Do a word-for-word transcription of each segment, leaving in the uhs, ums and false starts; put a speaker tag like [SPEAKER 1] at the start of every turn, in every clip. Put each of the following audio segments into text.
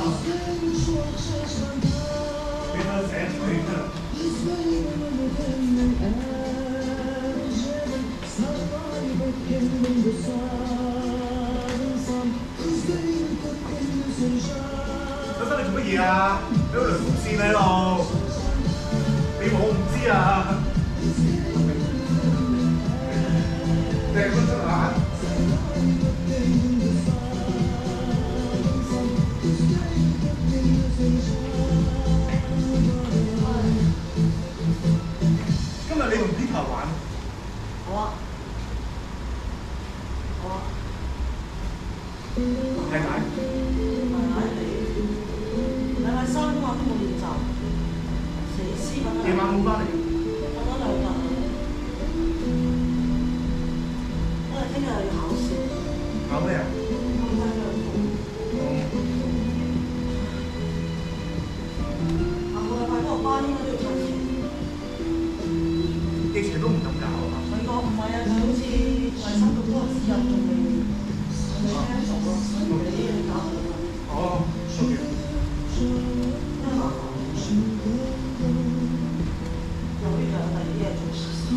[SPEAKER 1] 别说谁，可以看。嗰陣你做乜嘢啊？你有條紅線喺度，你冇唔知啊？你係乜出啊？今日你同 Peter 玩？
[SPEAKER 2] 好啊。好啊。
[SPEAKER 1] 太大。
[SPEAKER 2] 太大你。禮拜三嗰晚都冇練習，死屍咁。
[SPEAKER 1] 夜晚冇翻嚟。
[SPEAKER 2] 我得兩日。因為聽日要考試。
[SPEAKER 1] 考咩啊？
[SPEAKER 2] 考翻兩科。下個禮拜嗰個班應該都要出錢。
[SPEAKER 1] 疫情都唔敢搞啊！
[SPEAKER 2] 佢個唔係啊，佢好似衞生局嗰個指引仲未仲未聽從咯，所以你要搞佢啊。
[SPEAKER 1] 哦，屬於。
[SPEAKER 2] 真係麻煩。有呢兩第二嘢做事。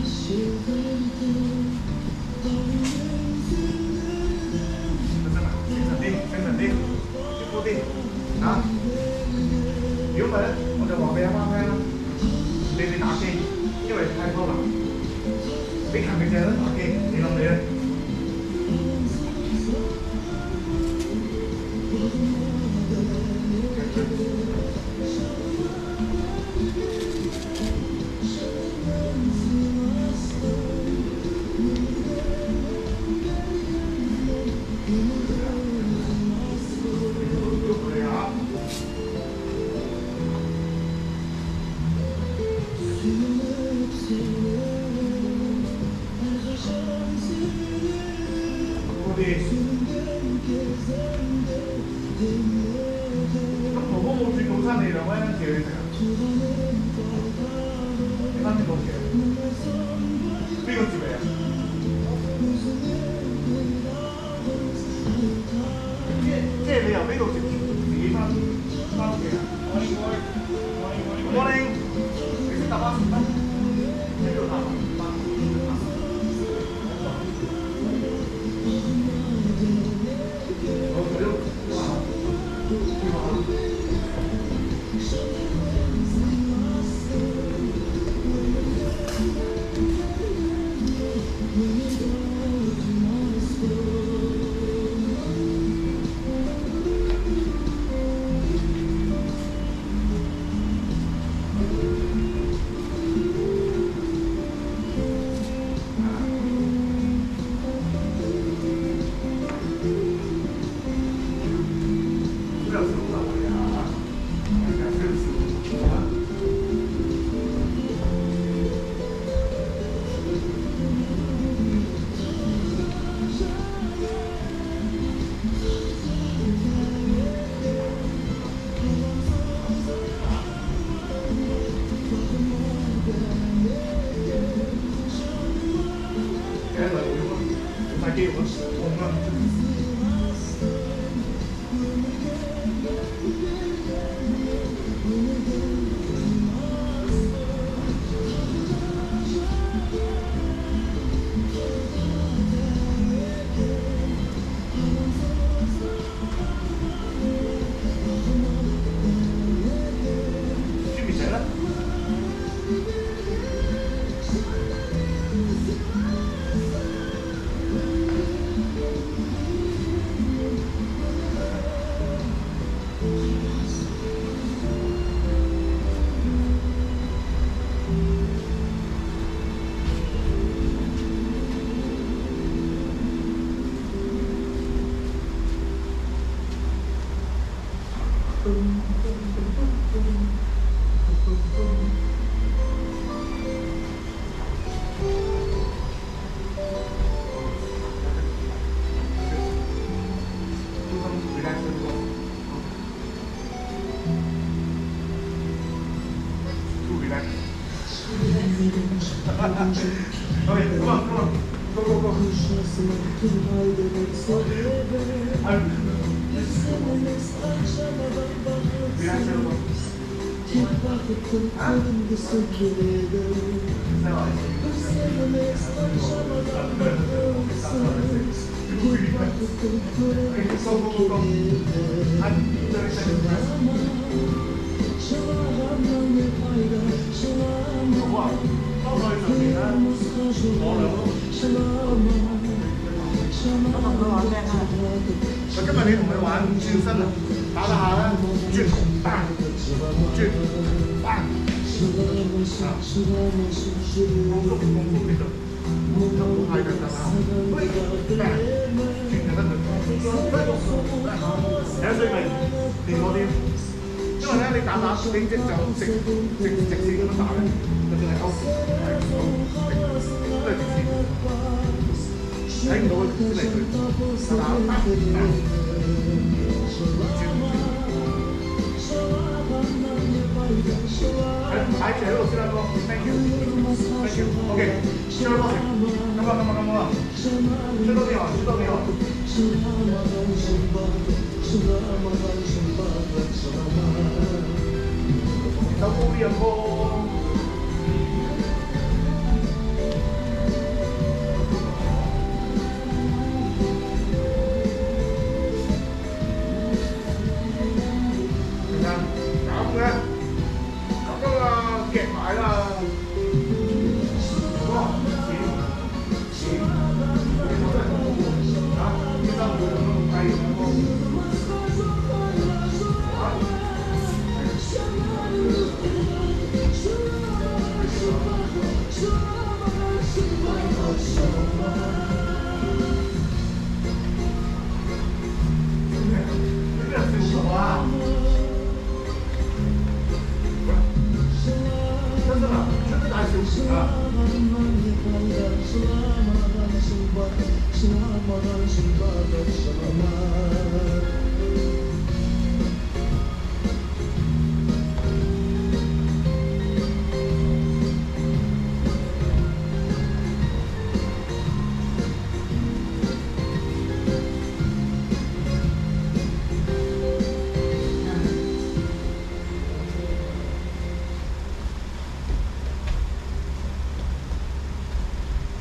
[SPEAKER 1] 真係，精神啲，精神啲，辛苦啲，嚇！如果唔係咧，我就話俾阿媽聽啦，你哋打機，因為太偷懶，你勤力就係得打機，你諗你咧？咁婆婆冇煮早餐，你兩位一齊去食啊？你翻邊個煮啊？邊個煮嚟啊？即即係你由呢度食自己翻翻屋企啊 ？Morning，morning，morning，morning。Morning，你識搭巴士咩？你喺邊度搭啊？Okay, come on, come on. Go, go, go. I'm... 啊？再往一些。收工工，按这里这里。好啊，包在上面啦，我兩個。
[SPEAKER 2] 我同佢玩咩啊？
[SPEAKER 1] 今日你同佢玩轉身啊，打打下啦，轉，bang，轉，bang，啊，功夫功夫呢度，就唔太緊張啦，喂，bang，轉就得佢，有水未？練多啲，因為咧你打打你隻就直直直線咁樣打咧，就算係勾係勾直都係直線。睇唔到佢先嚟佢，打打打，擺住喺度先啦，哥 ，thank you，thank you，OK， 吹多啲，咁啊咁啊咁啊，吹多啲啊，吹多啲啊。手高啲啊，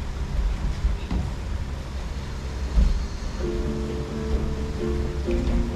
[SPEAKER 1] 哥。Thank you.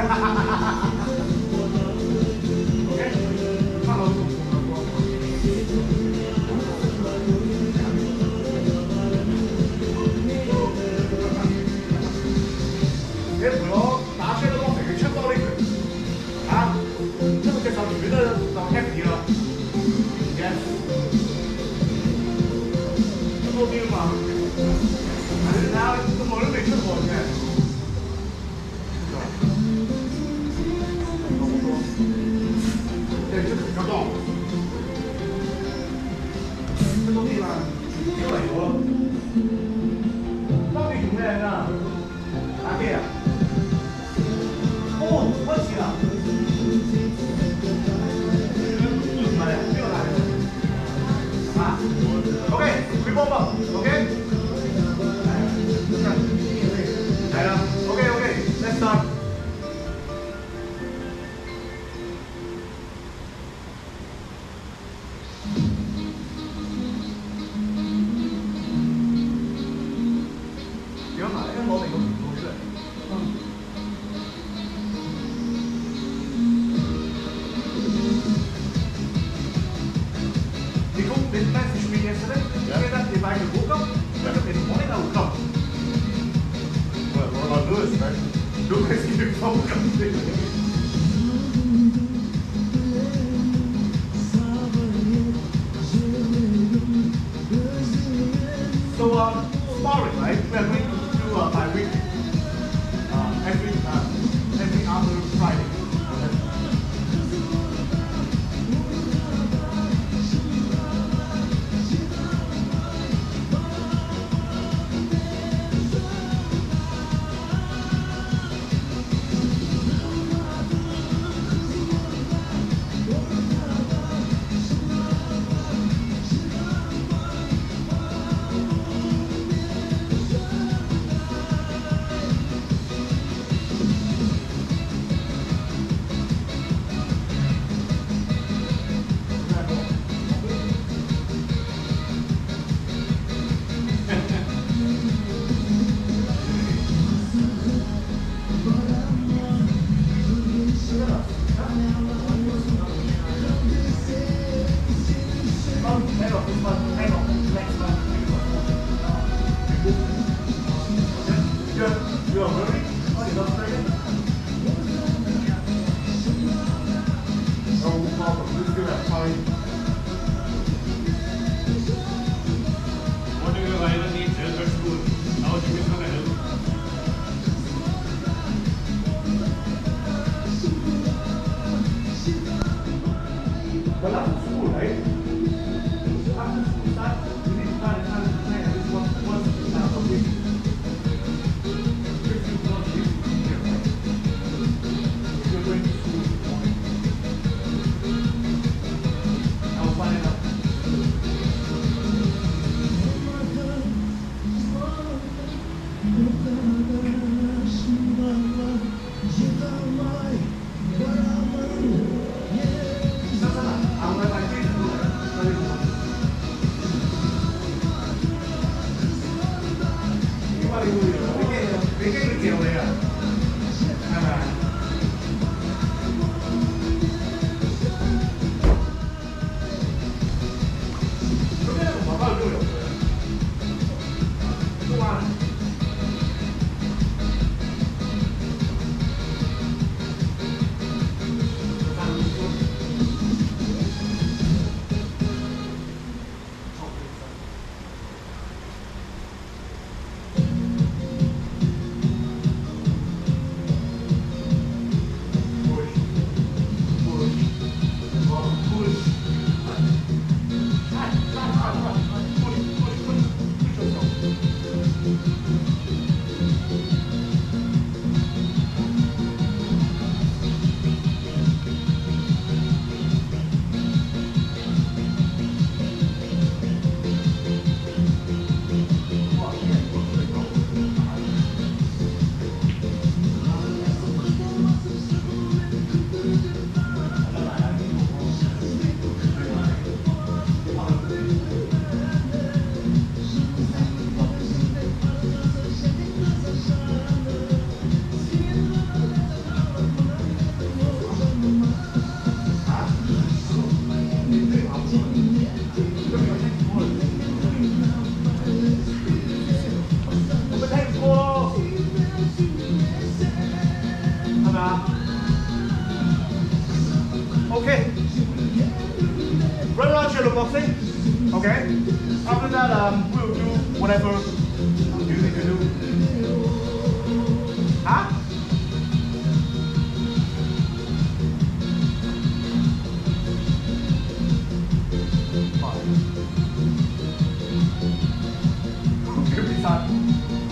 [SPEAKER 1] 看到不？你陪我打車都成日出多呢句，嚇，因為隻手斷咗就 happy 啦。Yes， 出多啲啊嘛，你睇下都冇都未出汗嘅，即係出咁多，出多啲嘛，超嚟咗咯。當你做咩啊？打機啊？哦，開始啦！唔係啊，邊個打嘅？啊 ？OK， 佢幫幫 ，OK。係啦 ，OK OK，let's start。點啊？應該攞定個圖出嚟。They messaged me yesterday. Yeah. Say that if I could woke up, yeah. in the morning I would come.
[SPEAKER 3] Well, what about Lewis, right?
[SPEAKER 1] Lewis, you can come. So, uh, sparring, right? We are going to do uh, by week. Uh, every, uh, every other Friday. Well, after school, right? After school start, we need to find a time to play at least once, once uh, a week. fifteen to twenty minutes here, right? If you're going to school in the morning. I will find it out. whatever you need to do. Huh? Give me some.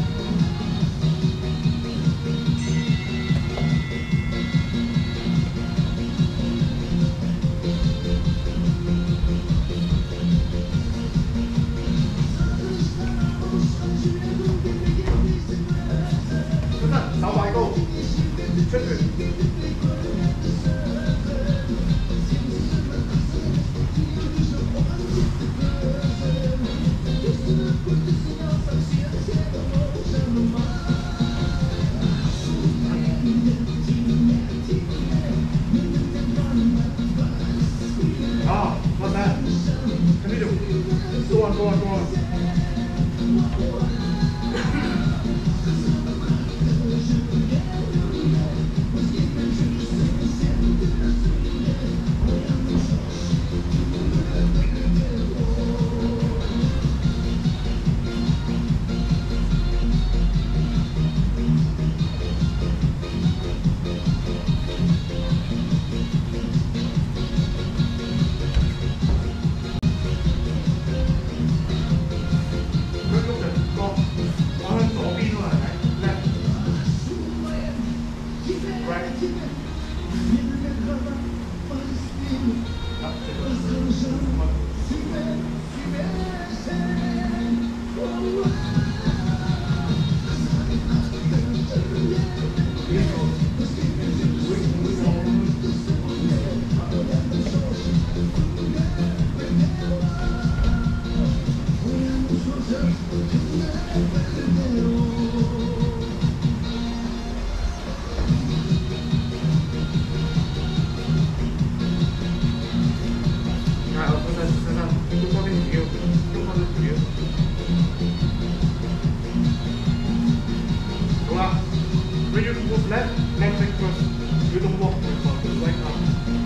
[SPEAKER 1] sáu bài cô xuất hiện. Ah, what's that? Can you do? Go on, go on, go on. When you move left, left leg first. You don't walk forward, just right up.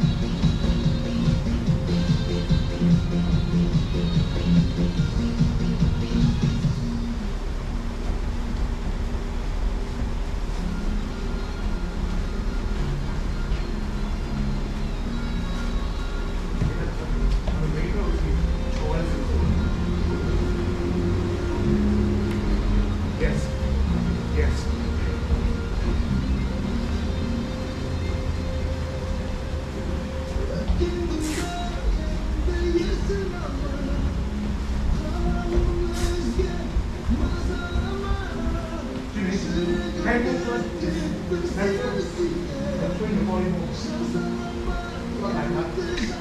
[SPEAKER 1] Yes. Yes. Hey, move first. Hey, first. Swing the body more. Like that.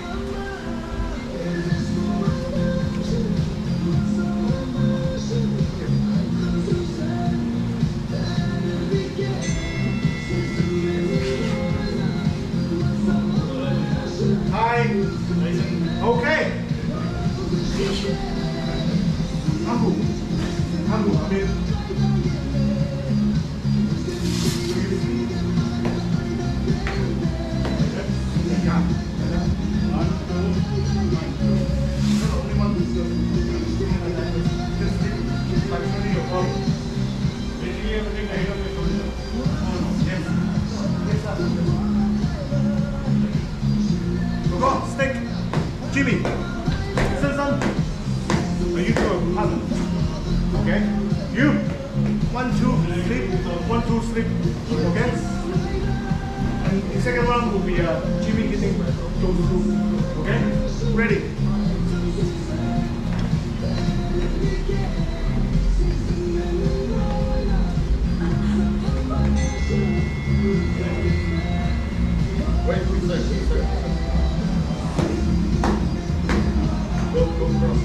[SPEAKER 1] Hi. Okay. Aku. Aku ambil. Go, stick. Jimmy. Susan. You do a puzzle. Okay? You. One, two, sleep. One, two, sleep. Okay? And the second one will be uh, Jimmy getting those two. Okay? Ready?
[SPEAKER 3] Wait, please, sir. Please, sir. Go, go, cross.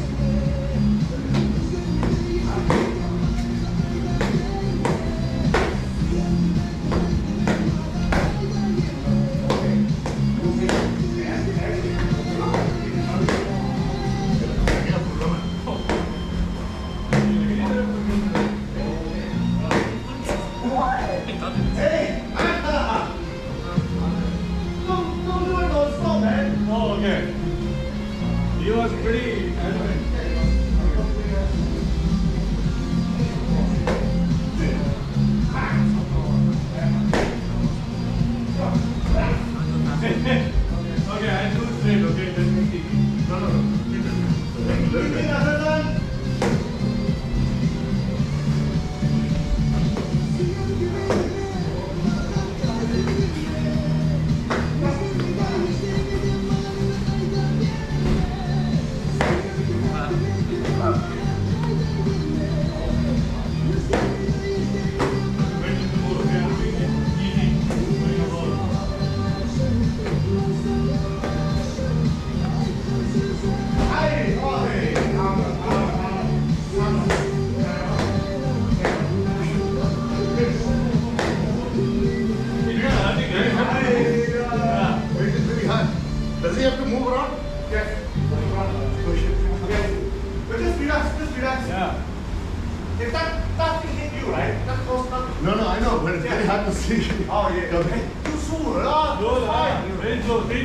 [SPEAKER 1] just relax.
[SPEAKER 4] Yeah.
[SPEAKER 1] If that, that thing hit you, right? That close nothing.
[SPEAKER 3] No, no, I know, but it's very hard to see.
[SPEAKER 1] Oh, yeah. Okay. Too soon, lah.
[SPEAKER 4] Slow,
[SPEAKER 1] Fine.
[SPEAKER 4] lah. Very slow. See?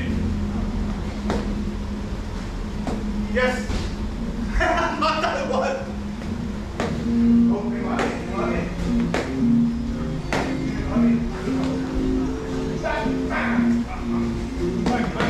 [SPEAKER 1] Yes. Not that one. Okay, money, money. Money. Back, back. Back, back.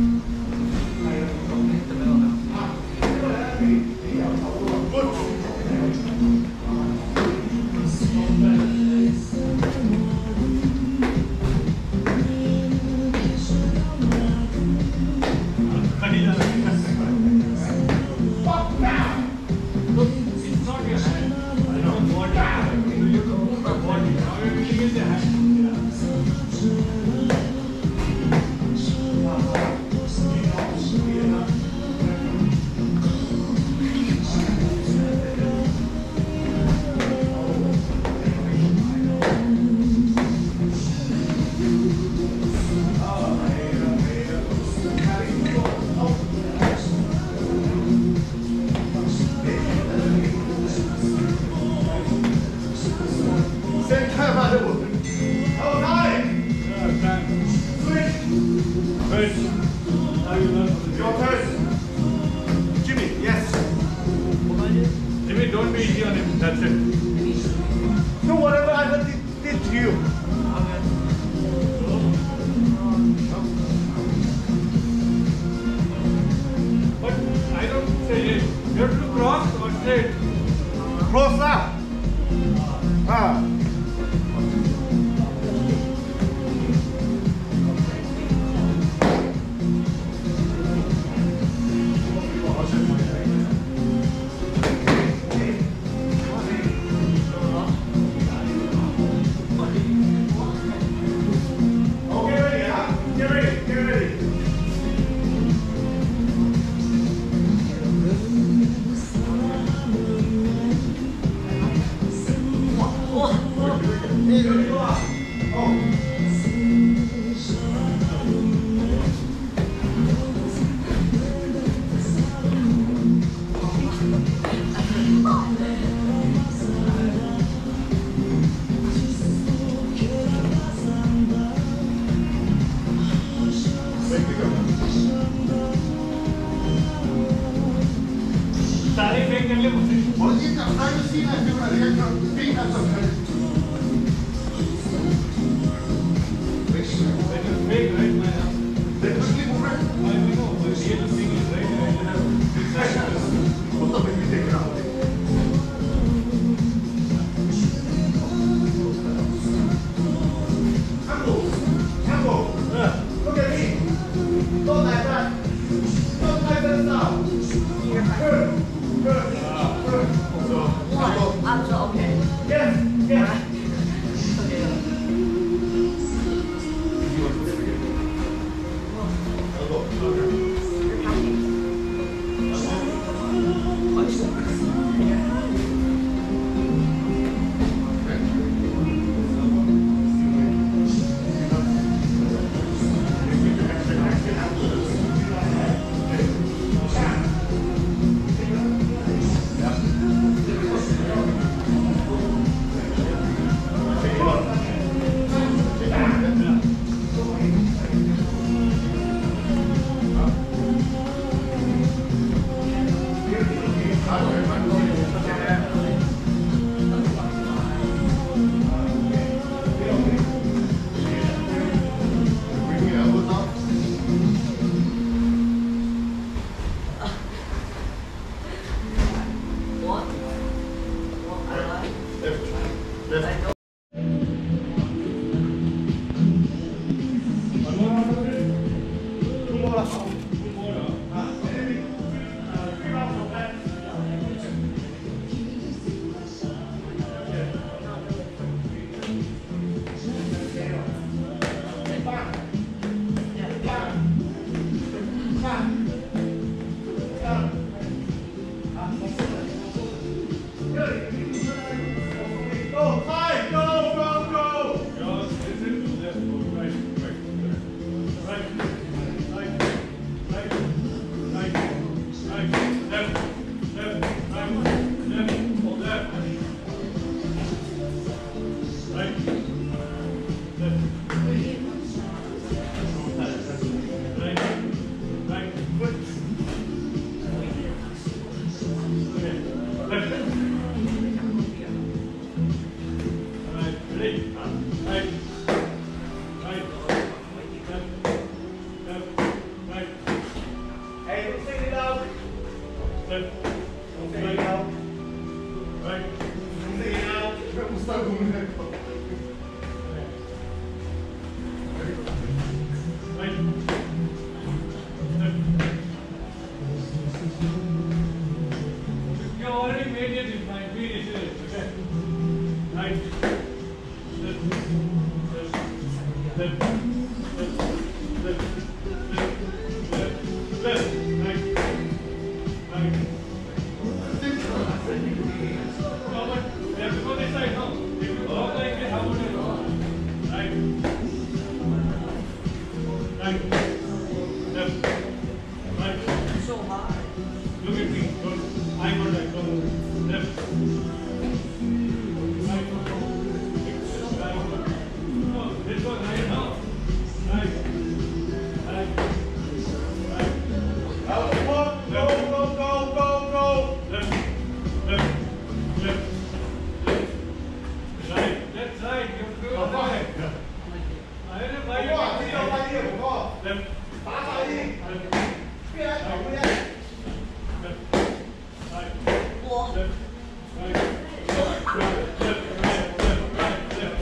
[SPEAKER 4] Don't be easy on him, that's it.
[SPEAKER 1] So whatever I did, did to you.
[SPEAKER 4] But I don't say it. You have to cross or straight.
[SPEAKER 1] Close up. Ah. Go, five,
[SPEAKER 4] You already made it in my finish it. Okay. Right. Left. Left. Left. Left. Left. Left. Right. Right. No, but you have to go this side now. If you walk like this, how would you go? Right. Right. Left. Right.
[SPEAKER 2] So high.
[SPEAKER 4] Look at me. Don't. I'm on right. Don't. Left. Right. Right. No, this one right now. Right. Right. Right.
[SPEAKER 1] Go, go, go, go, go, go.
[SPEAKER 4] Left. Left. Left. Left. Right. Left side. You have to go that way. I don't know why
[SPEAKER 1] 我
[SPEAKER 4] you
[SPEAKER 1] 話
[SPEAKER 4] can't
[SPEAKER 1] 呢
[SPEAKER 4] see
[SPEAKER 1] 個
[SPEAKER 4] it.
[SPEAKER 1] 快啲啊，哥，
[SPEAKER 4] Left.
[SPEAKER 1] 打晒啲，
[SPEAKER 4] Left.
[SPEAKER 1] 邊喺頭嘅啫？
[SPEAKER 4] Left. Right.
[SPEAKER 2] 我
[SPEAKER 4] Left. Right. Left. Right. Left. Right. Left. Right. Left.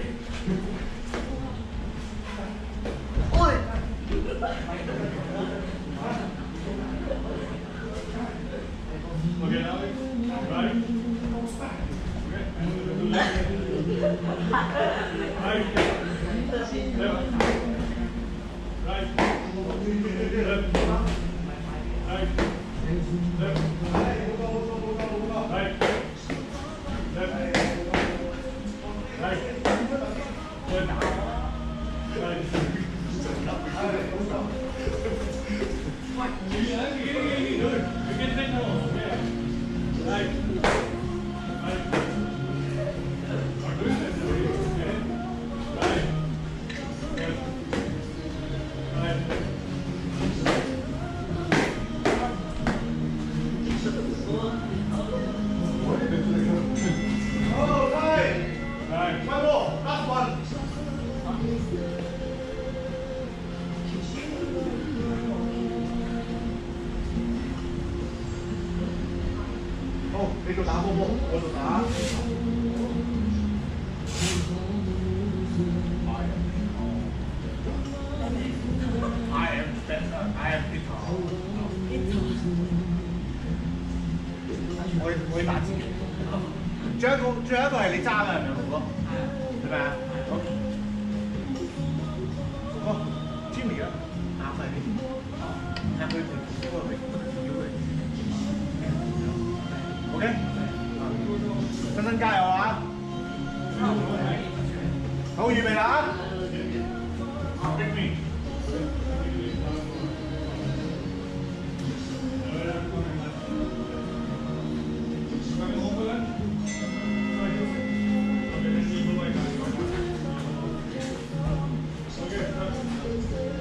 [SPEAKER 2] 喂，
[SPEAKER 4] Okay, now right. Okay. And to the left. Right. Left. Right. Left. Right. Left. Right. Left. Right. Left. Right. Yeah, easy, easy, good. You can sit now. Okay. Right. Right. Not doing this. Okay. Right. Left. Right.
[SPEAKER 1] Oh, right.
[SPEAKER 4] Right.
[SPEAKER 1] One more, last one. 好，你做打波波，我做打。I am better. I am better. 我我會打自己。最後一個最後一個係你揸嘅，係咪啊，哥哥？係咪啊？好。哥哥 ，Jimmy 啊，啱晒呢啲。啱佢哋嗰個名，要佢。OK。新新加油啊！好，預備啦啊！
[SPEAKER 4] Pick me. Coming over then? Okay, let's see who I got. Okay.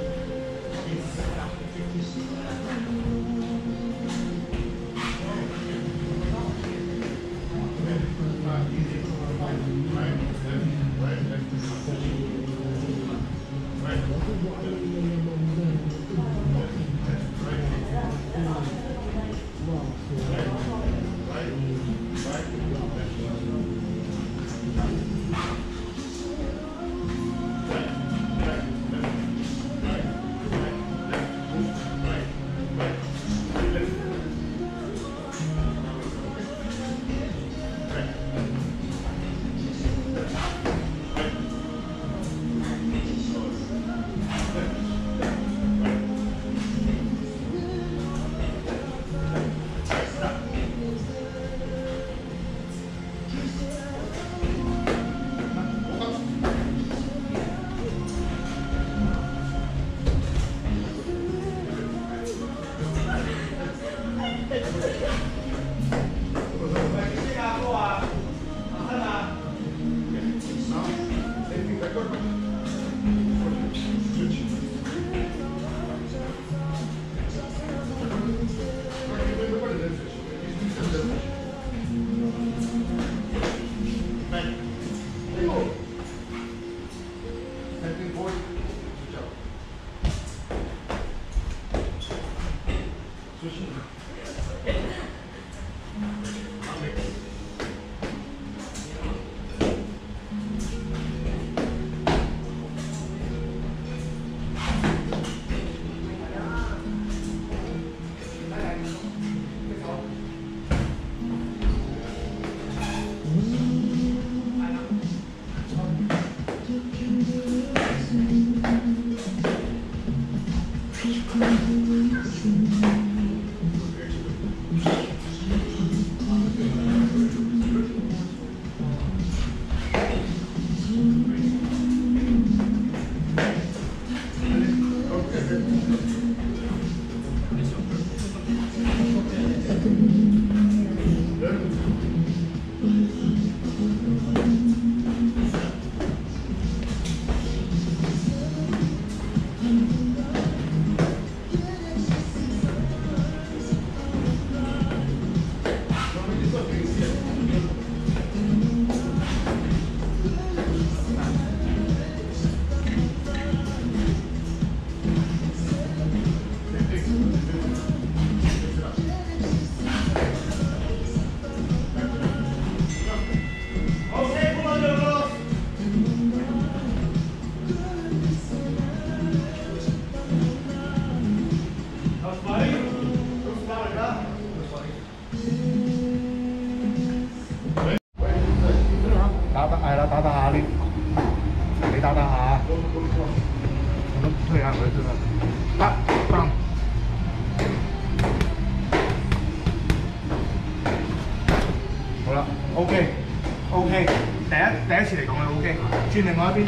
[SPEAKER 1] 好啦 ，OK OK， 第一第一次嚟講係 OK， 轉另外一邊。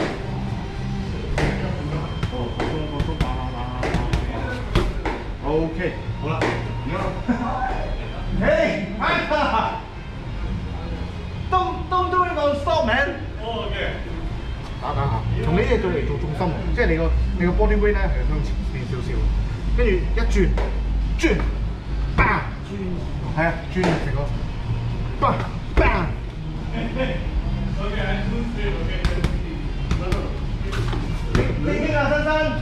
[SPEAKER 1] 哦，放鬆放鬆，慢慢慢慢。OK， 好啦，而家。Hey， Michael， don't don't do it non-stop man。
[SPEAKER 4] 哦，OK。
[SPEAKER 1] 打打下，同呢嘢對嚟做重心，即係你個你個 body weight 咧係向前邊少少，跟住一轉轉 bang， 轉係啊轉成個 bang bang。
[SPEAKER 4] OK， I do straight。OK。
[SPEAKER 1] 你你邊啊，新新？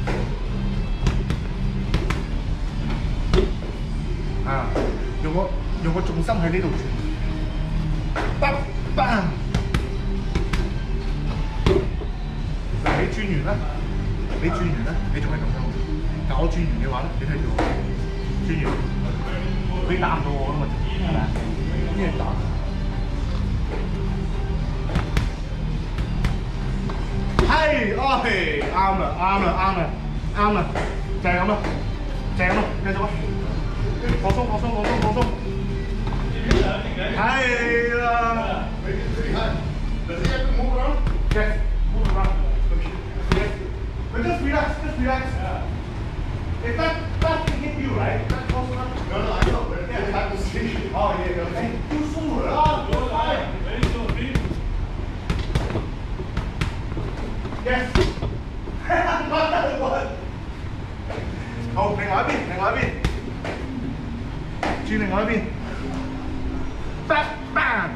[SPEAKER 1] 啊，用個用個重心喺呢度轉 bang bang。嗱，你轉完啦，你轉完啦，你仲係咁樣。但我轉完嘅話咧，你睇住我轉完，你打唔到我啦嘛，係咪啊？咩打？係，哦係，啱啦，啱啦，啱啦，啱啦，就係咁啦，就係咁啦，繼續啊！放鬆，放鬆，放鬆，放鬆。係啦。
[SPEAKER 3] Does he have to move around?
[SPEAKER 1] Yes, move around. Yes. But just relax, just relax. If that that can hit you, right? That close enough.
[SPEAKER 3] No, no, I know, but I have to see.
[SPEAKER 1] Oh yeah, okay. Too soon. Ah,
[SPEAKER 4] Go high. Very slow. Deep.
[SPEAKER 1] yes. Not that one. 好，另外一邊，另外一邊，轉另外一邊。Back bang。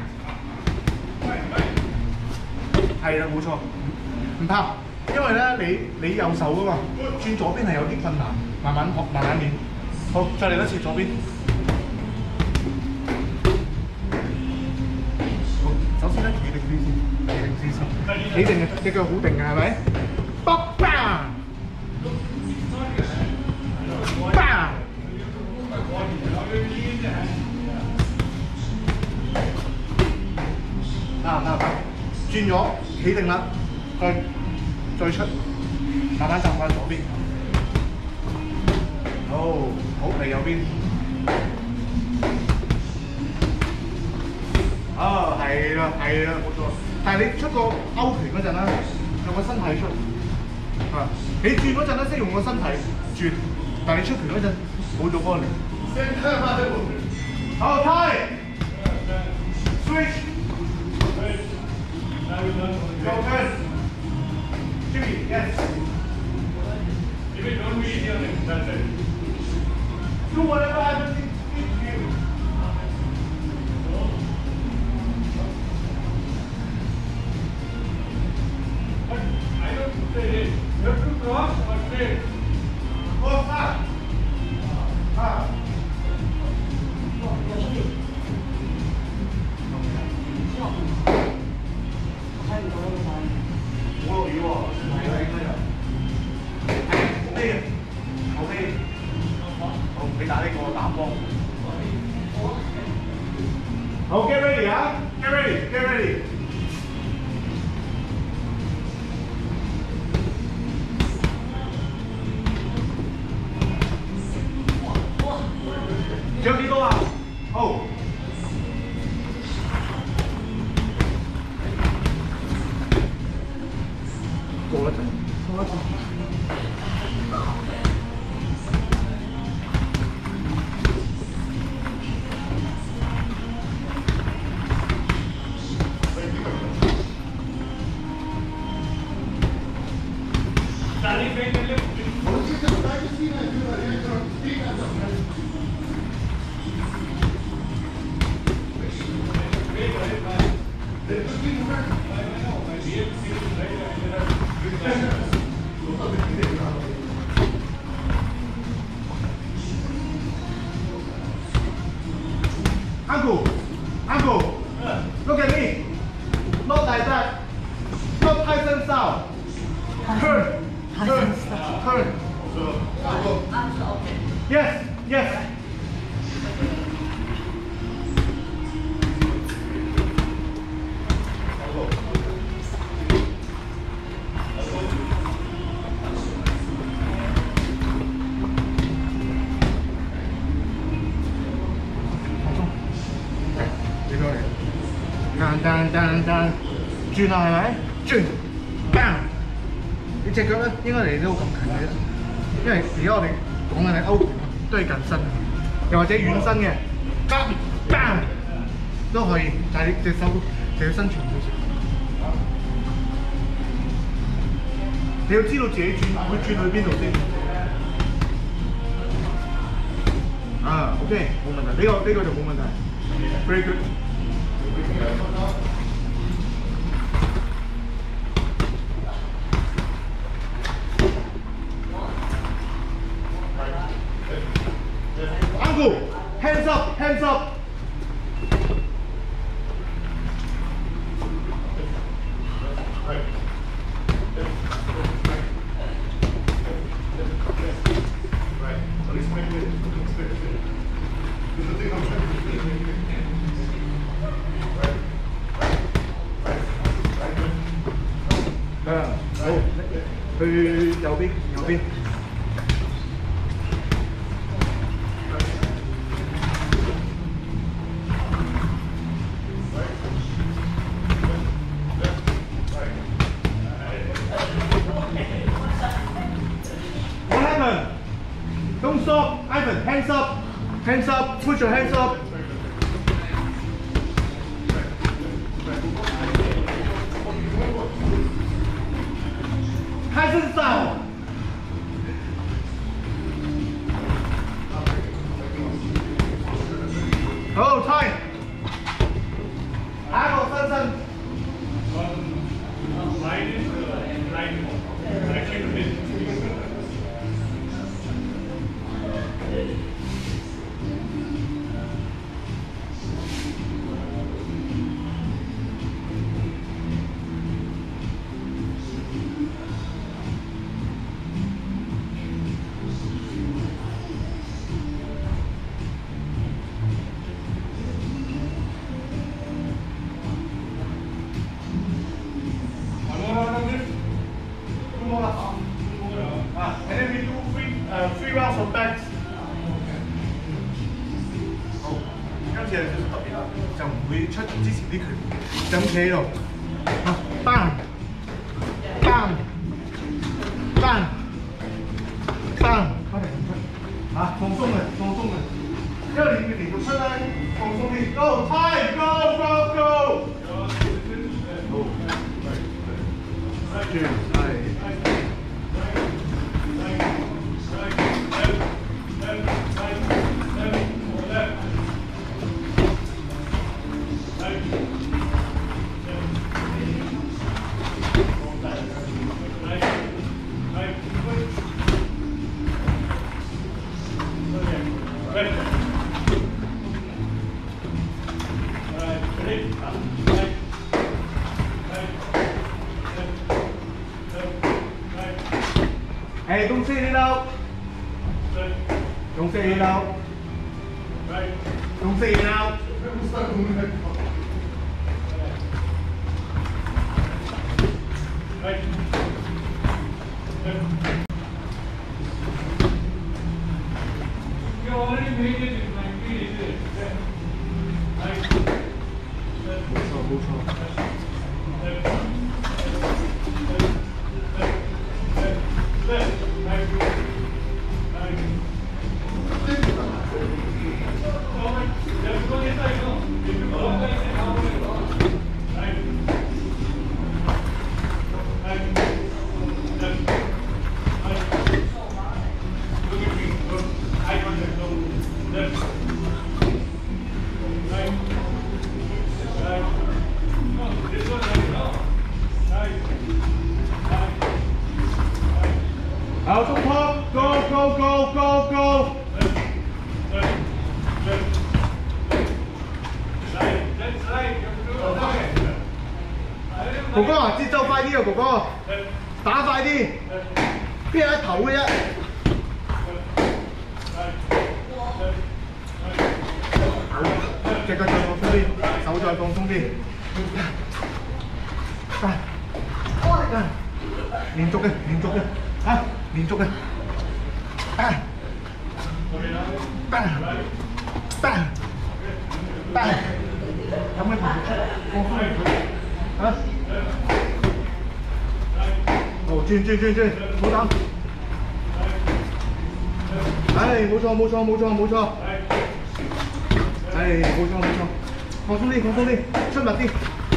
[SPEAKER 1] 係啦，冇錯，唔怕，因為咧你你右手噶嘛，轉左邊係有啲困難，慢慢學，慢慢練。好，再嚟一次左邊。好，首先咧企定啲先，企定啲先，企定嘅，隻腳好定嘅係咪？卜 bang bang。啱唔啱？轉咗，企定啦，再再出，慢慢站翻左邊。好，好嚟右邊。啊，係啦，係啦，冇錯。但係你出個勾拳嗰陣咧，用個身體出。啊，你轉嗰陣咧，識用個身體轉，但係你出拳嗰陣冇咗嗰個力。好，睇 ，switch。Go first. Jimmy, yes.
[SPEAKER 4] If it don't be easier, that's it.
[SPEAKER 1] Do whatever happens to you.
[SPEAKER 4] But I don't say it. You have to cross or straight.
[SPEAKER 1] Go fast. Ah. 我有喎，係啊，應該有。係 OK 嘅 ，OK。好，你打呢個打波。好 ，get ready 啊 ！get ready，get ready。仲有幾多啊？好。過一陣，過一陣。
[SPEAKER 4] Standing back and lift.
[SPEAKER 3] Once you just try to see that, you are here to speak as a friend. There could be more.
[SPEAKER 1] Uncle, uncle, look at me. Not like that. Not Tyson style. Turn, turn, turn.
[SPEAKER 3] So, I'll go.
[SPEAKER 1] Yes, yes. 嚟，彈彈彈彈，轉啦係咪？轉 ，bang！ 你隻腳咧應該嚟到咁近嘅啫，因為而家我哋講緊係歐拳都係近身，又或者遠身嘅 ，bang bang 都可以，但係你隻手就要伸長少少。你要知道自己轉會轉去邊度先。啊 ，OK， 冇問題，呢、這個呢、這個就冇問題 ，very good。Uncle, hands up, hands up。好，去右邊，右邊。What happened? Don't stop, Ivan. Hands up, hands up. Put your hands up. Tyson style. Oh, tight. 下一個伸伸。Three rounds of backs。好，今次有少少特別啦，就唔會出之前啲拳，就咁企喺度，啊 ，bang bang bang bang， 快啲出，啊，放鬆嘅，放鬆嘅，因為你連續出咧，放鬆啲 ，go time go go go， 好，轉係。Hey, don't say it out. Don't say it out. Don't say it out.
[SPEAKER 4] You already made it in my feet, is it? Right.
[SPEAKER 1] Out on top, go, go, go, go, go.哥哥啊，節奏快啲啊，哥哥，打快啲，邊係一頭嘅啫。隻腳再放鬆啲，手再放鬆啲。啊，連續嘅，連續嘅，嚇，連續嘅。啊 ，bang bang bang。 有冇同放鬆佢？啊？哦，轉轉轉轉，冇等。唉，冇錯冇錯冇錯冇錯。唉，冇錯冇錯，放鬆啲放鬆啲，出密啲。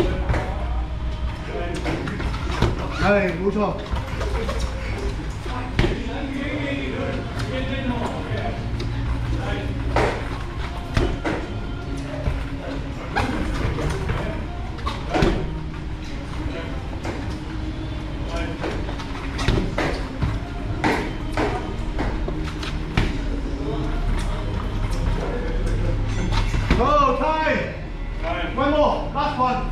[SPEAKER 1] 唉，冇錯。Go, time! Time. One more, last one.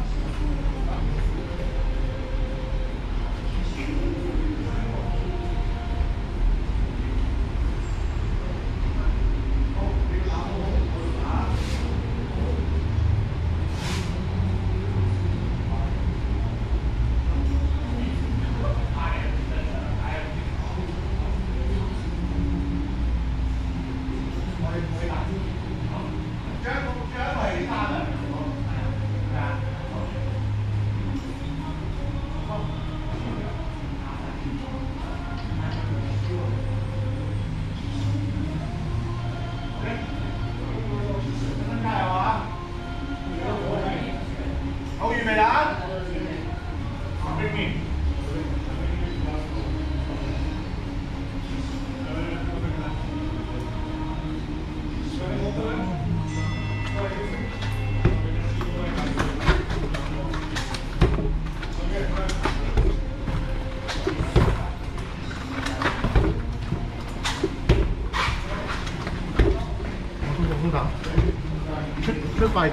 [SPEAKER 1] Chút chút bài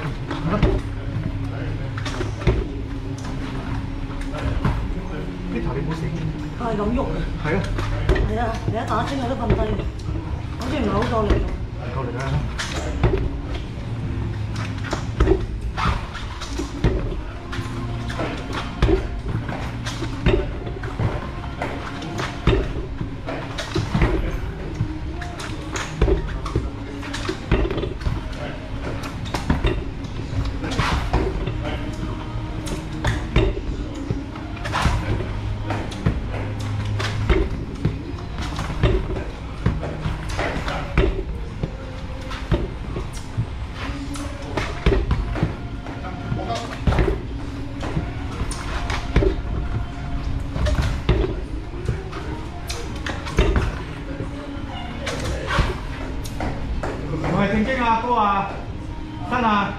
[SPEAKER 1] 啲頭你冇死，
[SPEAKER 2] 係咁喐嘅。
[SPEAKER 1] 係啊，
[SPEAKER 2] 係啊，你一打清佢都瞓低，好似唔係好夠力喎。
[SPEAKER 1] 夠力啦！係正經啊，哥啊，真啊！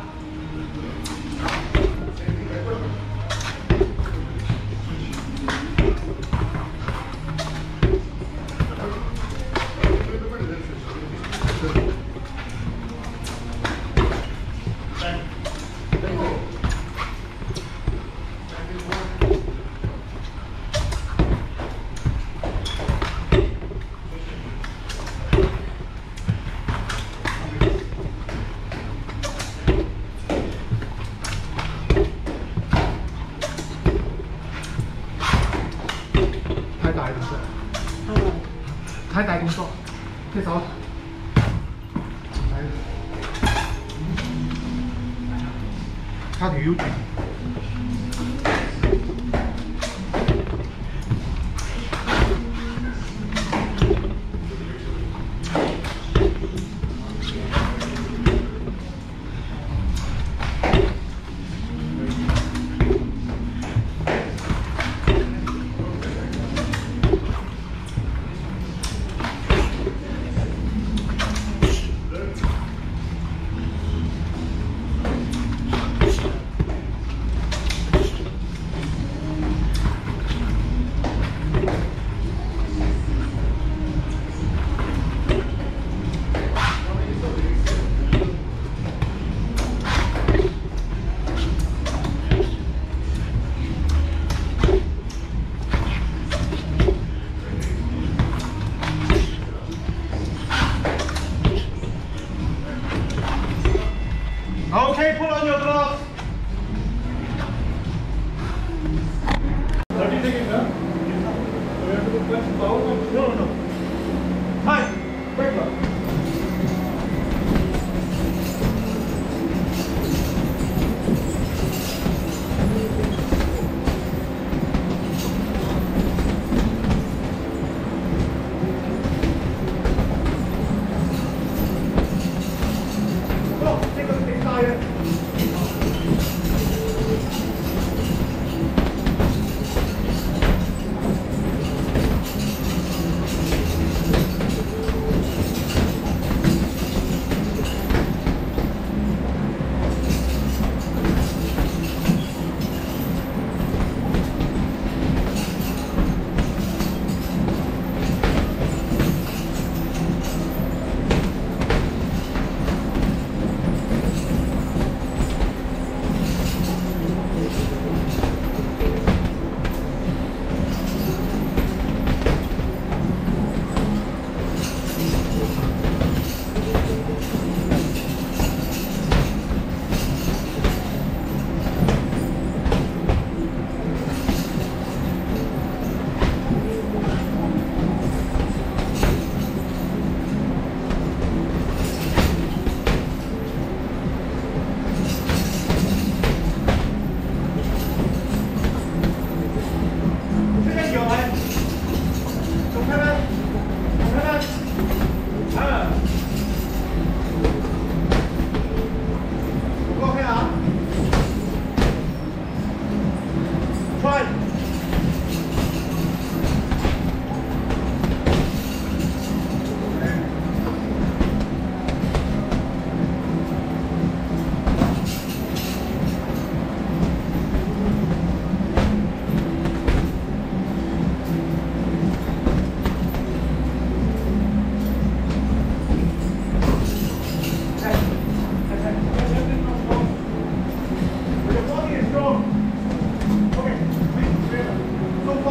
[SPEAKER 1] 太大動作，太大動作，踢手，叉條腰。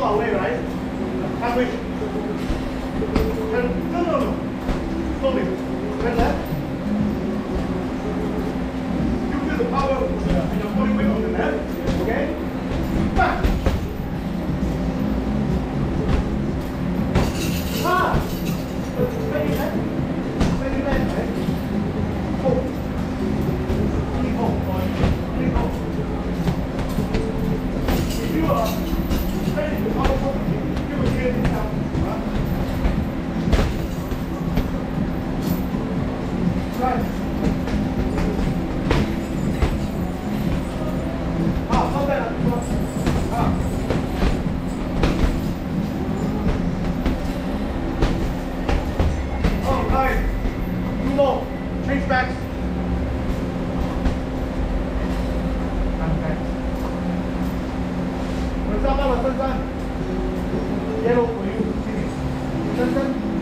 [SPEAKER 1] our way, right? Halfway. Turn, no, no, no. Slowly. Turn left. You feel the power in your body weight on the left. Okay? Back. Ah! Ready left. Ready left, right? Hold. Keep hold. Keep hold. If you are ready to power forward, you will hear this sound. Right. Ah, not bad. Ah. Oh, nice. Too low. Change backs. And backs. 我抓到了深深 ，yellow for you， 深深，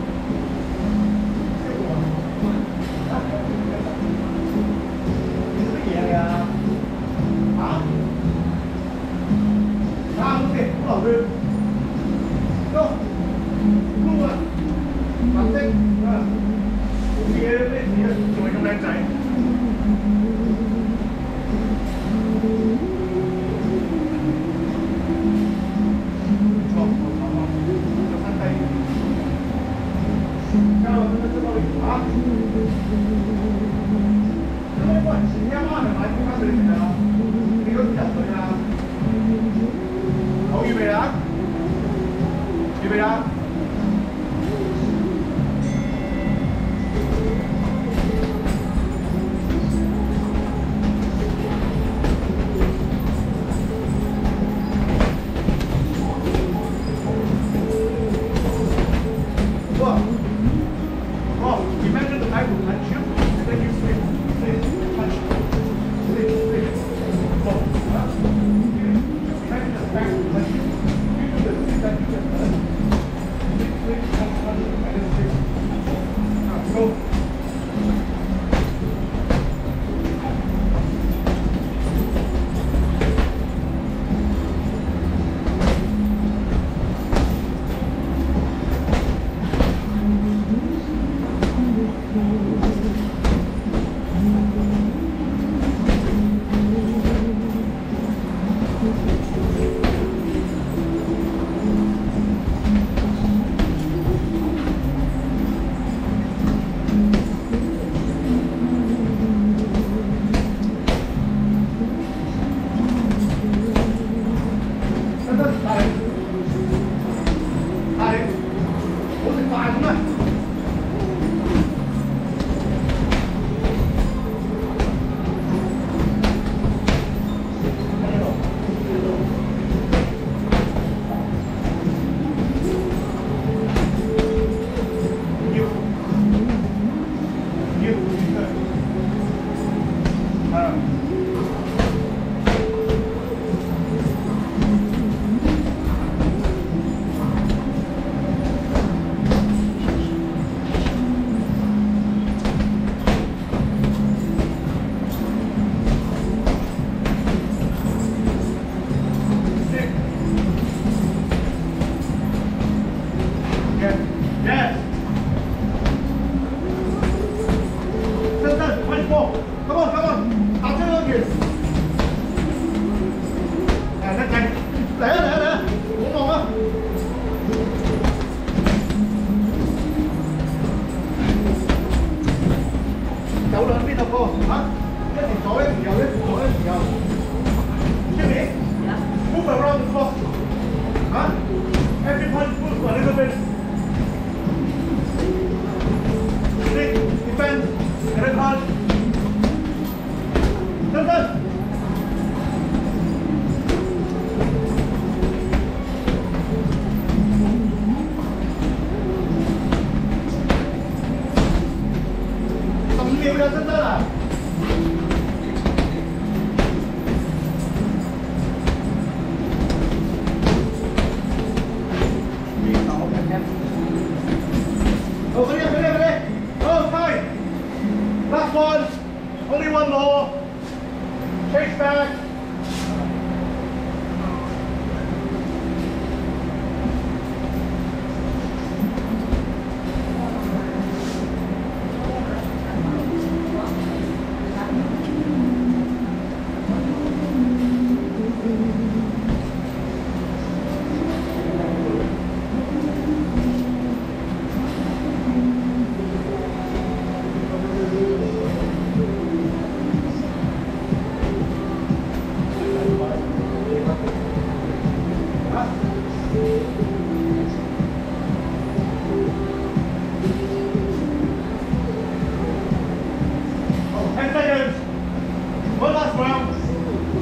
[SPEAKER 1] 救我！你是乜嘢嚟啊？嚇？啊 ，OK， 好流血。Go， blue 啊，藍色啊，冇嘢咩事啊？仲係咁靚仔。好預備啦！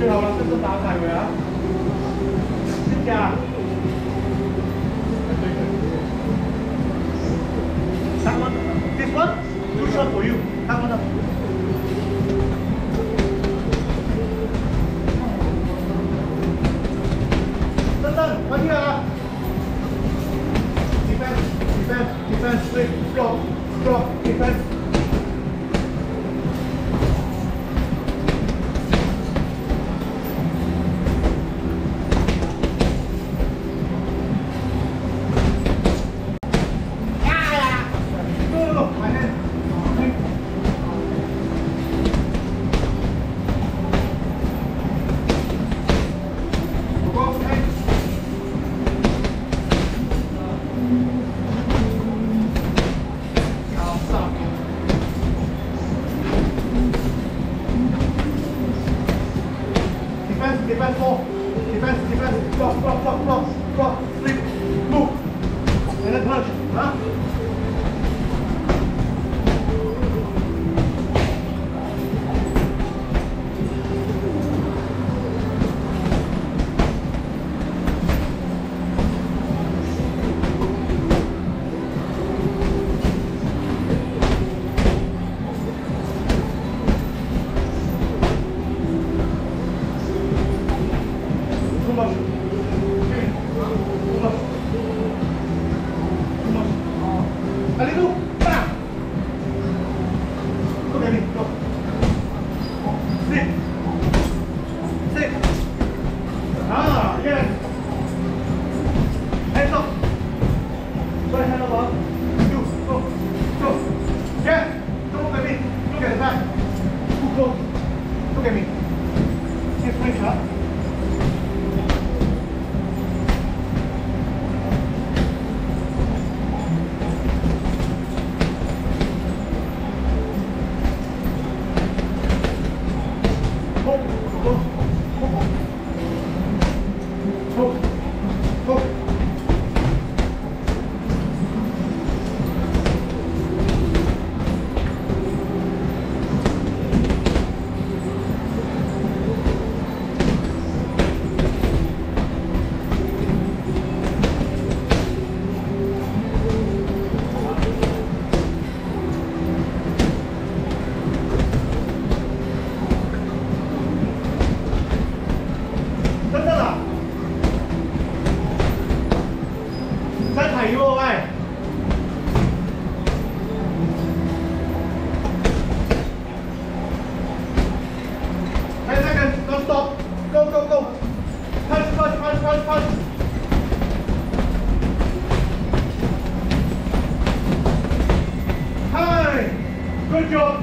[SPEAKER 1] 最後啦，得唔得打晒佢啊？識㗎。That one, this one, too short for you. That one up. Done, done. Right here. Ah. Defense, defense, defense, swing, block, block, defense. Defense four. Defense, defense. Block, block, block, block, block. Sleep. Move. And then punch. Huh? Look at me. Here's my shot. Go, go, go, go, go. Go, go, go. Punch, punch, punch, punch, punch. Hi. Good job.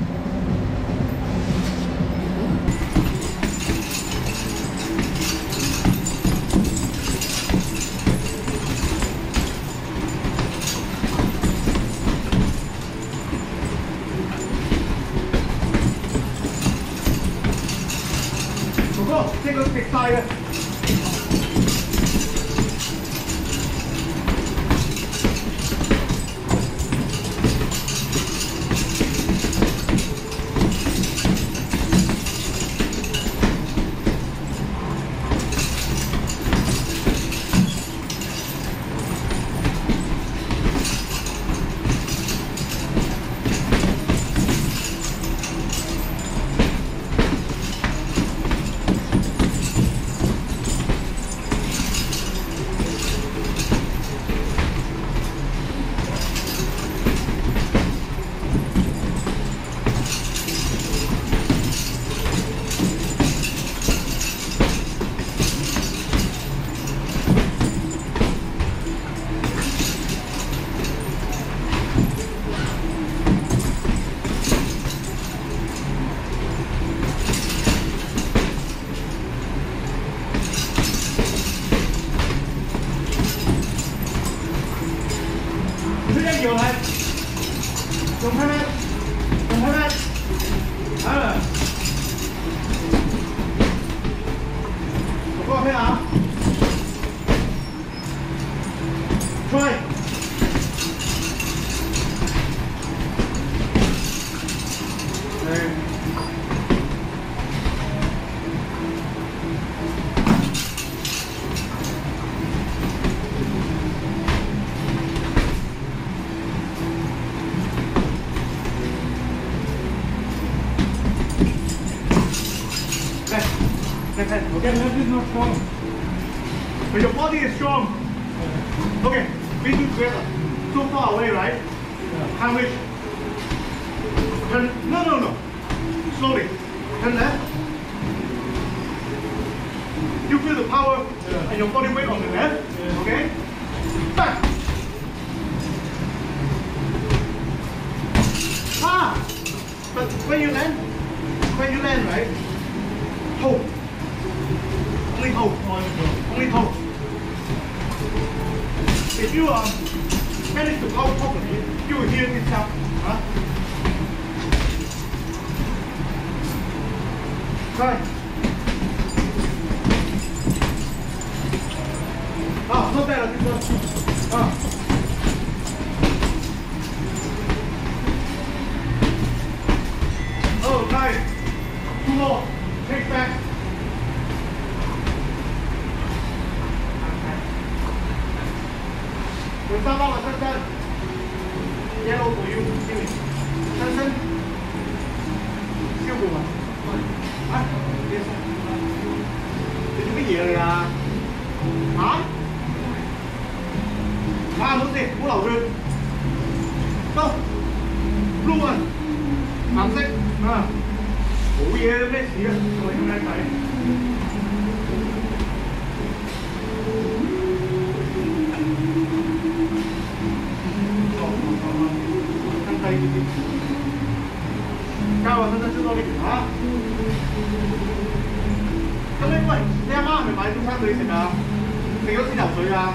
[SPEAKER 1] Go, take a big fire. Nhiều hơn, dùng hai mét, dùng hai mét, à, có thấy nào? Try. Đây. left hand.
[SPEAKER 4] Okay,
[SPEAKER 1] Okay.
[SPEAKER 4] left is not strong.
[SPEAKER 1] But your body is strong. Okay. We do together. So far away, right?
[SPEAKER 4] Yeah.
[SPEAKER 1] Hand reach. Turn. No, no, no. Slowly. Turn left. You feel the power
[SPEAKER 4] Yeah.
[SPEAKER 1] and your body weight on the left.
[SPEAKER 4] Yeah.
[SPEAKER 1] Okay. Back. Ah. But when you land, when you land, right? Hold. Only hold. Only hold. If you um, manage to power properly, you will hear this sound. Huh? Try. Ah, not bad, this one. Ah. Oh, nice. Two more. Take back. Your thumb out, turn, turn. Yellow for you. Give me. Turn, turn. Siêu cùng à? Hả? Đi sao? Đi cái gì vậy à? Hả? À, muốn gì? Muốn lẩu rừng. Đâu? Luôn rồi. Hàm xích. À. Ủa gì đấy, gì á? Rồi, hôm nay phải. Cao vào thân thân trước đi hả?咁你喂，你阿媽係咪買中餐俾你食啊？食咗先游水啊？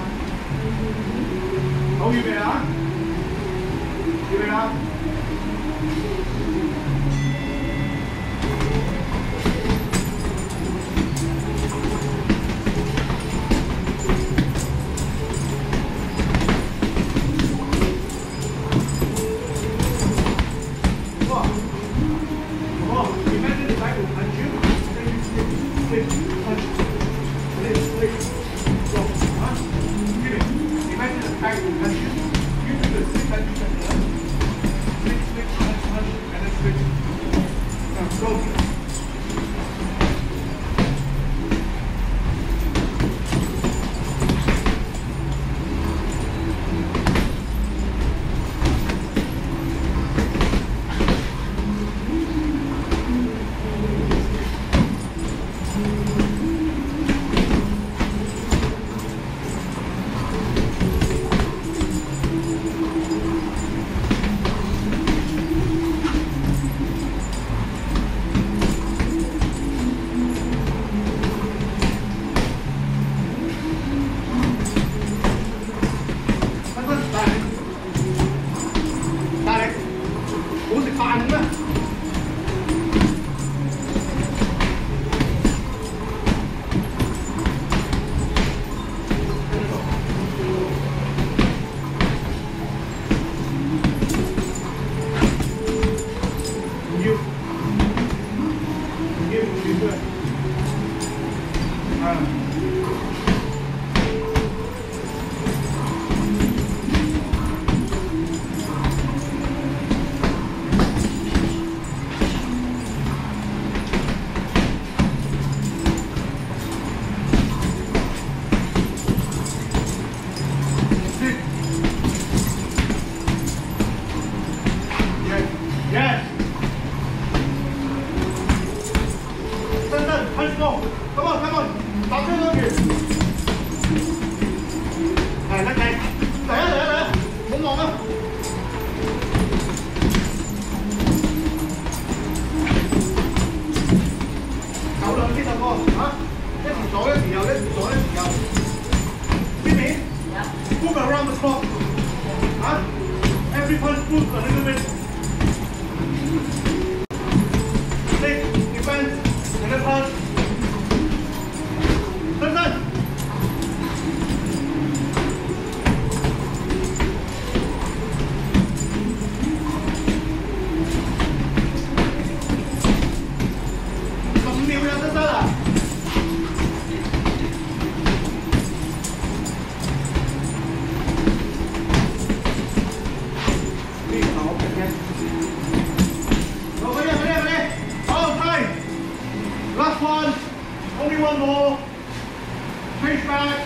[SPEAKER 1] 好預備啊！預備啦！Move around the clock. Huh? Every punch moves a little bit. Stick, defense, and then punch. Turn, turn. Không nhiều ra tới à? Đi khẩu. one more. Change back.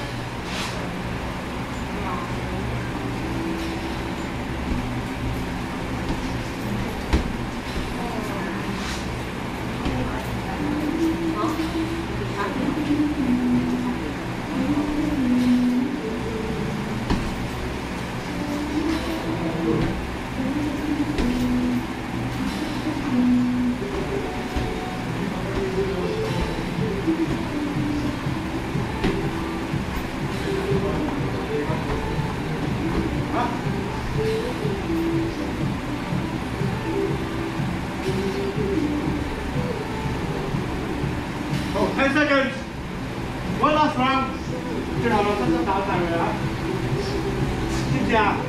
[SPEAKER 1] Oh, ten seconds. One last round. 最後啦，真真打晒佢啊！知唔知啊？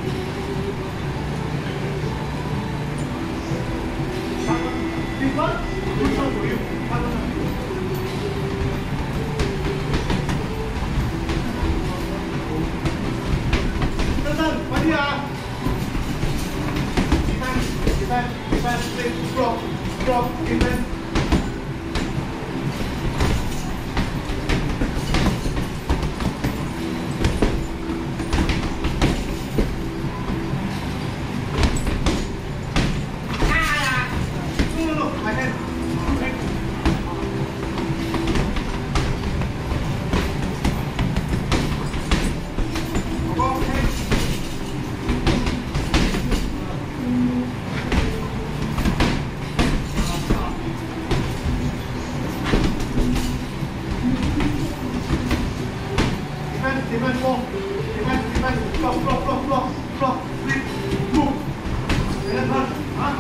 [SPEAKER 1] 結婚，結婚仲要結婚啊！真真，快啲啊！Defense, defense, defense, please drop, drop, defense. Defense, ball. Defense, defense. Block, block, block, block, block. Flip, move. And then punch. Huh?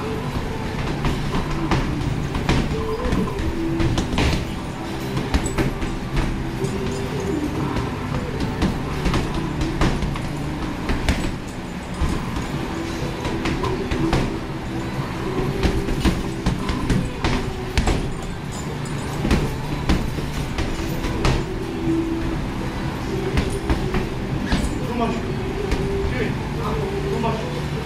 [SPEAKER 1] Too much. Dude, too much.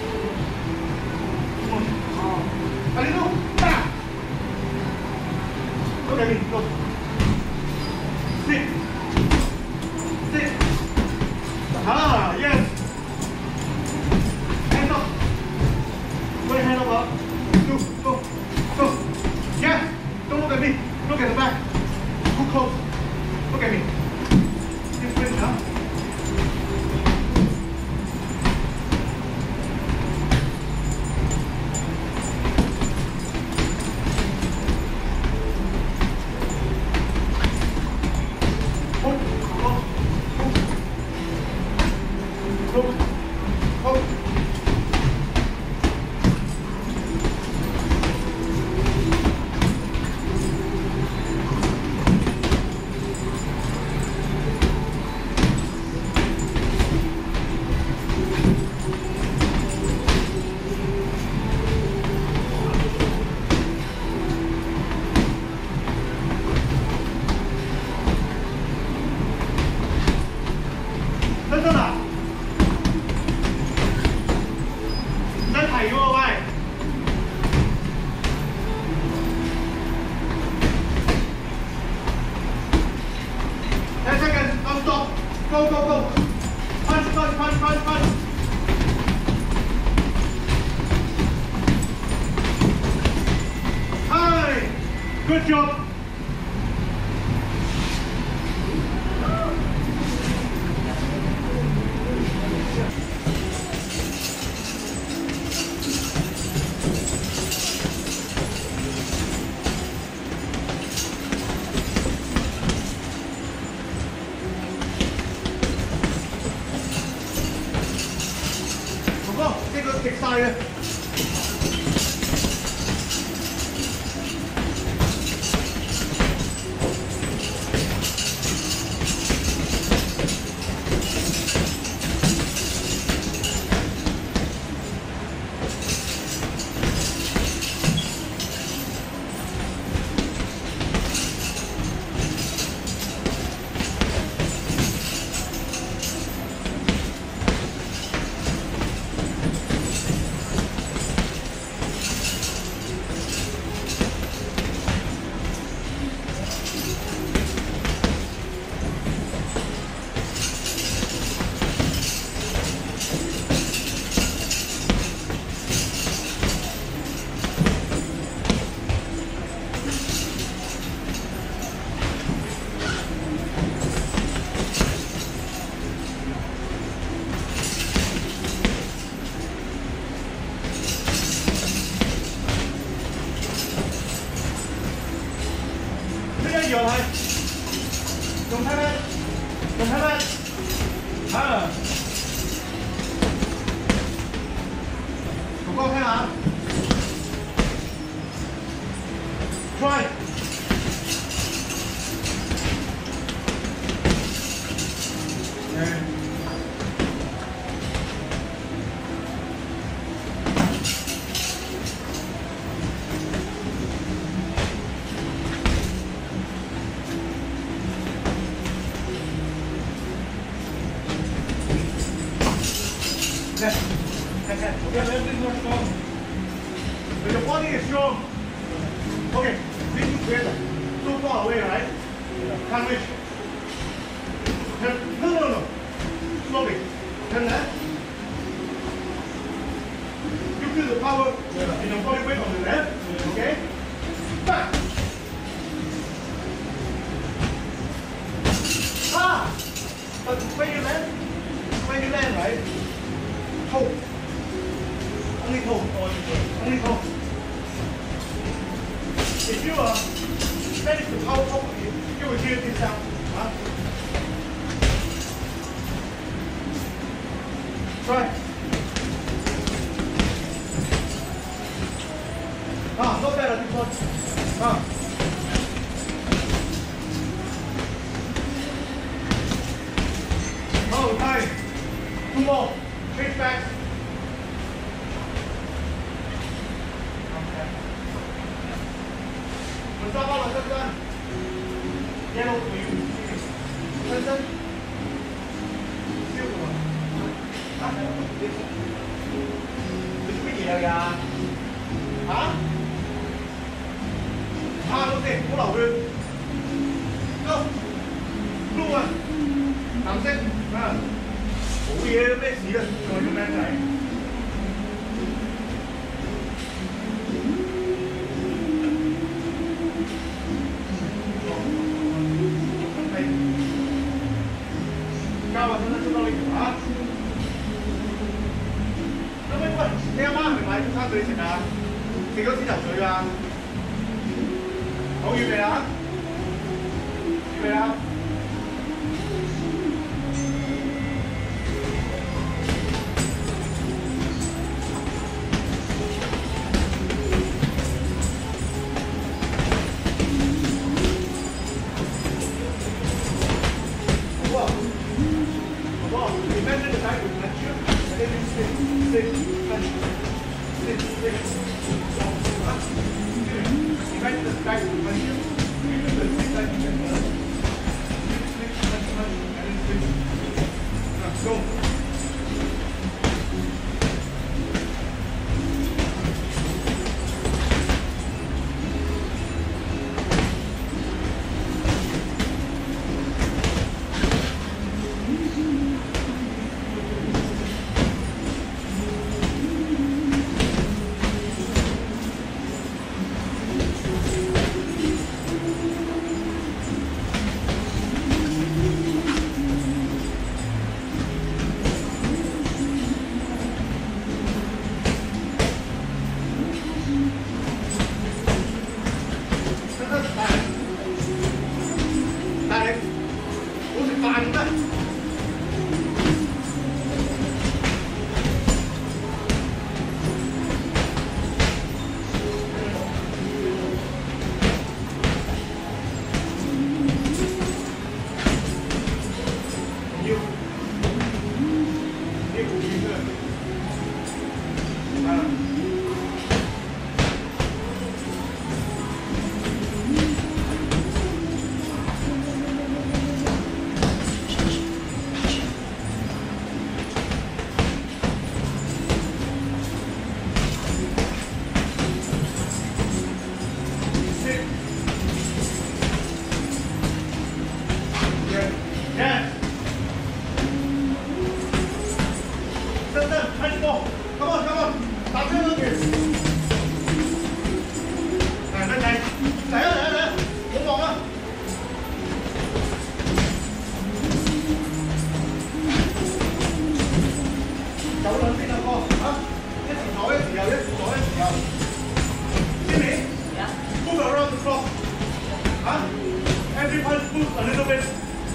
[SPEAKER 1] Too much. A little. Back. Look at me. Go. Sit. Sit. Ah, yes. Hands up. Put your hand up. Go, go, go. Yes. Don't look at me. Look at the back. Too close. Look at me. Just finish, huh?真真啊！唔使提喎，喂！ten seconds, don't stop. Go, go, go. Punch, punch, punch, punch, punch. Hi. Good job.哥，呢個極晒嘅。 用太慢，用太慢，啊，不够看啊 ，try， 嗯。 Left, left hand. Okay, left is not strong. But your body is strong. Okay, reach together. Too far away, right? Can't reach. Turn. No, no, no. Slowly. Turn left. You feel the power in your body weight on the left. Okay? Back. Ah! But when you land, when you land, right? Toe. Only toe. Only toe. If you uh, manage to power properly, you will hear this sound. Huh? Try. Ah, not bad at this one. Ah. Oh, nice. Two more. Face back. Okay. Mình cho con là chân chân. Yellow to you. Chân chân. Siêu rồi. Hả? Mình cái gì đâu kìa? Hả? À, ok. Cố đầu lên. Go. Blue à. Nằm xích. À. Ủa gì mấy xỉ đó, rồi cho men này. Cao vào thân cho nó linh hả? Nó mới quẩn, thế em á, mày chúng ta tới chừng à? Thì có xin chào chơi à? Không như vậy á? Như vậy á? Imagine the guy with punch you, and then you sit, sit, punch, sit, sit. So, huh? Imagine the guy with punch you, you do the same like you can learn. Sit, sit, punch, punch, and then sit. Now, go. Every punch moves a little bit.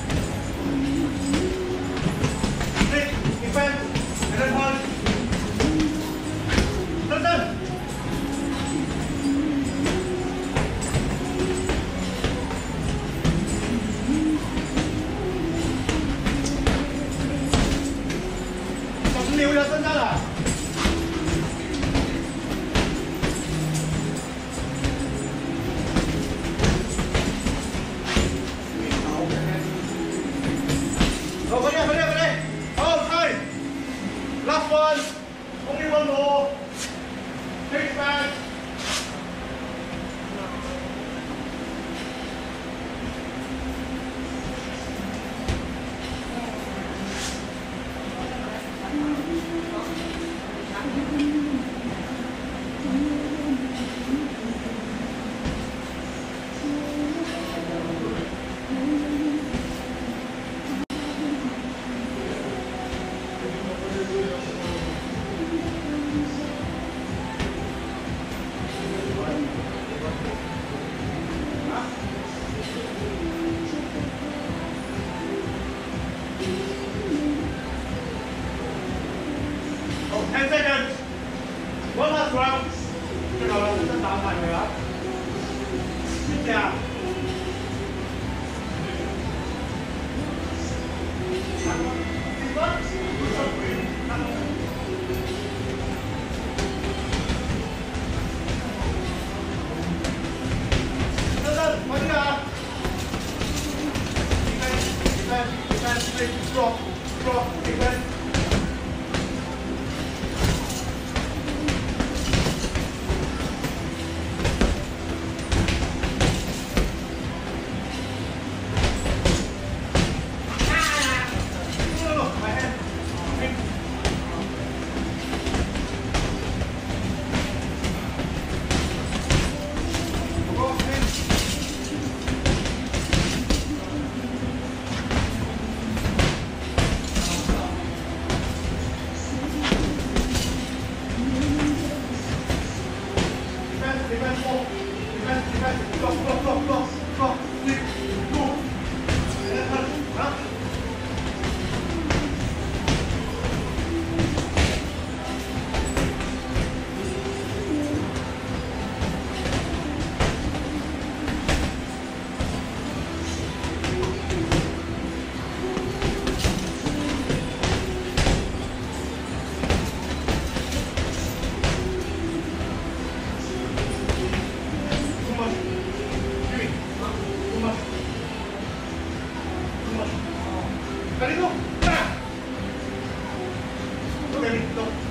[SPEAKER 1] Go, go there, go there, go there. Oh, time. Last one. Only one more. Take back. ten seconds. One last round. Cái đầu là sẽ tạo thành nữa. Tiếp theo. Drop, drop, defense. Carito, para. No, Carito.